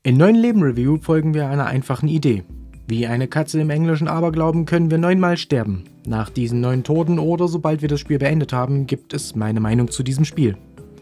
In Neuen Leben Review folgen wir einer einfachen Idee. Wie eine Katze im englischen Aberglauben können wir 9-mal sterben. Nach diesen 9 Toten oder sobald wir das Spiel beendet haben, gibt es meine Meinung zu diesem Spiel.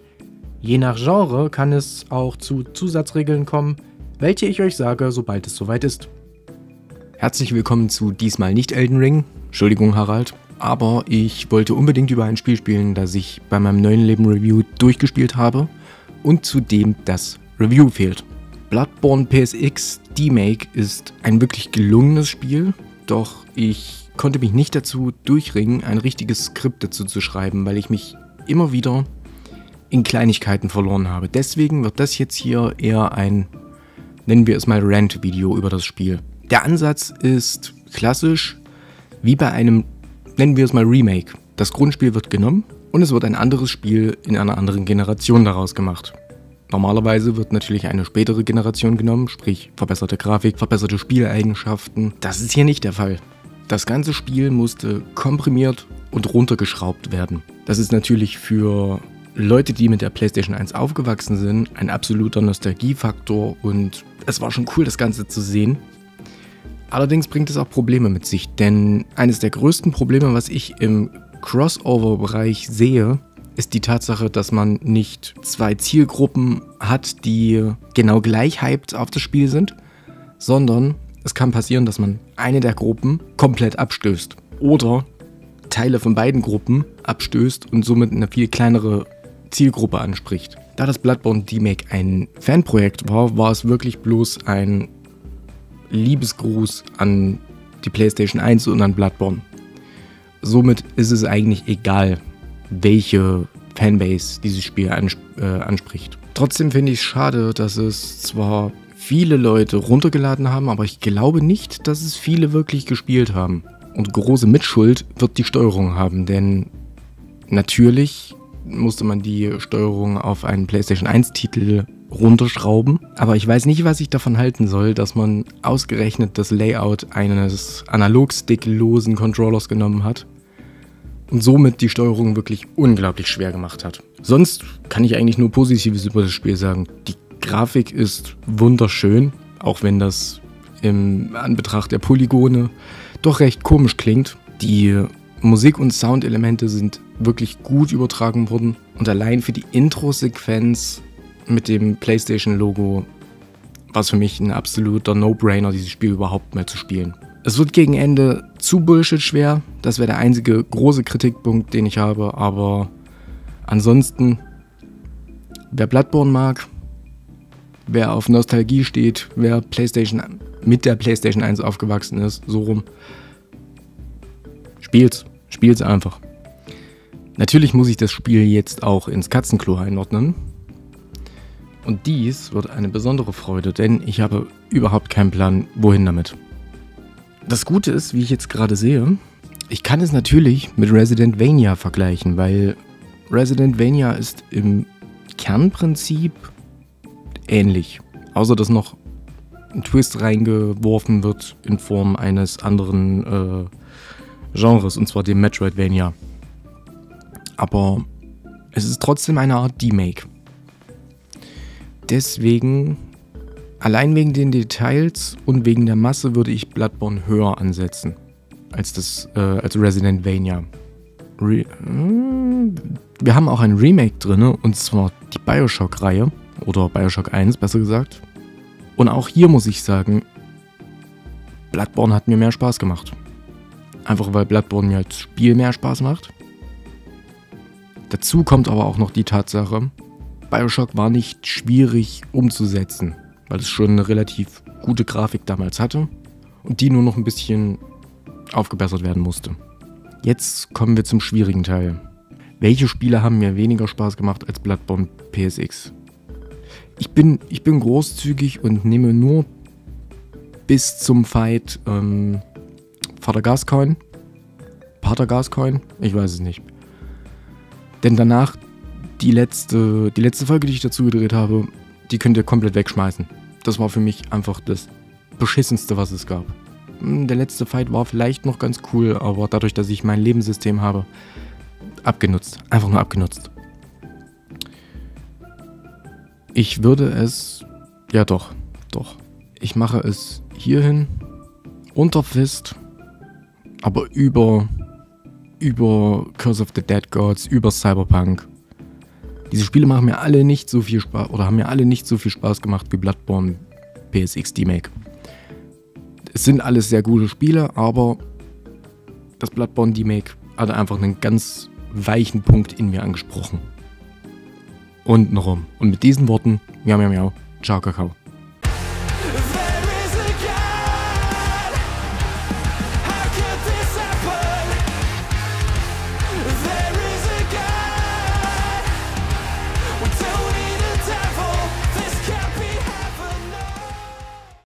Je nach Genre kann es auch zu Zusatzregeln kommen, welche ich euch sage, sobald es soweit ist. Herzlich willkommen zu diesmal nicht Elden Ring. Entschuldigung Harald, aber ich wollte unbedingt über ein Spiel spielen, das ich bei meinem Neuen Leben Review durchgespielt habe und zu dem das Review fehlt. Bloodborne PSX Demake ist ein wirklich gelungenes Spiel, doch ich konnte mich nicht dazu durchringen, ein richtiges Skript dazu zu schreiben, weil ich mich immer wieder in Kleinigkeiten verloren habe. Deswegen wird das jetzt hier eher ein, nennen wir es mal, Rant-Video über das Spiel. Der Ansatz ist klassisch wie bei einem, nennen wir es mal, Remake. Das Grundspiel wird genommen und es wird ein anderes Spiel in einer anderen Generation daraus gemacht. Normalerweise wird natürlich eine spätere Generation genommen, sprich verbesserte Grafik, verbesserte Spieleigenschaften. Das ist hier nicht der Fall. Das ganze Spiel musste komprimiert und runtergeschraubt werden. Das ist natürlich für Leute, die mit der PlayStation 1 aufgewachsen sind, ein absoluter Nostalgiefaktor und es war schon cool, das Ganze zu sehen. Allerdings bringt es auch Probleme mit sich, denn eines der größten Probleme, was ich im Crossover-Bereich sehe, ist die Tatsache, dass man nicht 2 Zielgruppen hat, die genau gleich hyped auf das Spiel sind, sondern es kann passieren, dass man eine der Gruppen komplett abstößt oder Teile von beiden Gruppen abstößt und somit eine viel kleinere Zielgruppe anspricht. Da das Bloodborne Demake ein Fanprojekt war, war es wirklich bloß ein Liebesgruß an die PlayStation 1 und an Bloodborne. Somit ist es eigentlich egal, welche Fanbase dieses Spiel anspricht. Trotzdem finde ich es schade, dass es zwar viele Leute runtergeladen haben, aber ich glaube nicht, dass es viele wirklich gespielt haben. Und große Mitschuld wird die Steuerung haben, denn natürlich musste man die Steuerung auf einen PlayStation 1-Titel runterschrauben. Aber ich weiß nicht, was ich davon halten soll, dass man ausgerechnet das Layout eines analogsticklosen Controllers genommen hat und somit die Steuerung wirklich unglaublich schwer gemacht hat. Sonst kann ich eigentlich nur Positives über das Spiel sagen. Die Grafik ist wunderschön, auch wenn das im Anbetracht der Polygone doch recht komisch klingt. Die Musik- und Soundelemente sind wirklich gut übertragen worden und allein für die Intro-Sequenz mit dem PlayStation-Logo war es für mich ein absoluter No-Brainer, dieses Spiel überhaupt mal zu spielen. Es wird gegen Ende zu Bullshit schwer, das wäre der einzige große Kritikpunkt, den ich habe, aber ansonsten, wer Bloodborne mag, wer auf Nostalgie steht, wer mit der PlayStation 1 aufgewachsen ist, so rum, spielt's einfach. Natürlich muss ich das Spiel jetzt auch ins Katzenklo einordnen. Und dies wird eine besondere Freude, denn ich habe überhaupt keinen Plan, wohin damit. Das Gute ist, wie ich jetzt gerade sehe, ich kann es natürlich mit Residentvania vergleichen, weil Residentvania ist im Kernprinzip ähnlich. Außer dass noch ein Twist reingeworfen wird in Form eines anderen Genres, und zwar dem Metroidvania. Aber es ist trotzdem eine Art Demake. Deswegen, allein wegen den Details und wegen der Masse, würde ich Bloodborne höher ansetzen als Residentvania. Wir haben auch ein Remake drin, und zwar die Bioshock-Reihe, oder Bioshock 1 besser gesagt. Und auch hier muss ich sagen, Bloodborne hat mir mehr Spaß gemacht. Einfach weil Bloodborne mir als Spiel mehr Spaß macht. Dazu kommt aber auch noch die Tatsache, Bioshock war nicht schwierig umzusetzen, weil es schon eine relativ gute Grafik damals hatte und die nur noch ein bisschen aufgebessert werden musste. Jetzt kommen wir zum schwierigen Teil. Welche Spiele haben mir weniger Spaß gemacht als Bloodborne PSX? Ich bin großzügig und nehme nur bis zum Fight Pater Gascoigne, ich weiß es nicht. Denn danach, die letzte Folge, die ich dazu gedreht habe, die könnt ihr komplett wegschmeißen. Das war für mich einfach das Beschissenste, was es gab. Der letzte Fight war vielleicht noch ganz cool, aber dadurch, dass ich mein Lebenssystem habe, abgenutzt. Einfach nur abgenutzt. Ich würde es, ja doch, Doch. Ich mache es hierhin, unter Fist, aber über Curse of the Dead Gods, über Cyberpunk. Diese Spiele machen mir alle nicht so viel Spaß oder haben mir alle nicht so viel Spaß gemacht wie Bloodborne PSX Remake. Es sind alles sehr gute Spiele, aber das Bloodborne Remake hat einfach einen ganz weichen Punkt in mir angesprochen. Und noch rum. Und mit diesen Worten, miau, miau, miau, ciao, Kakao.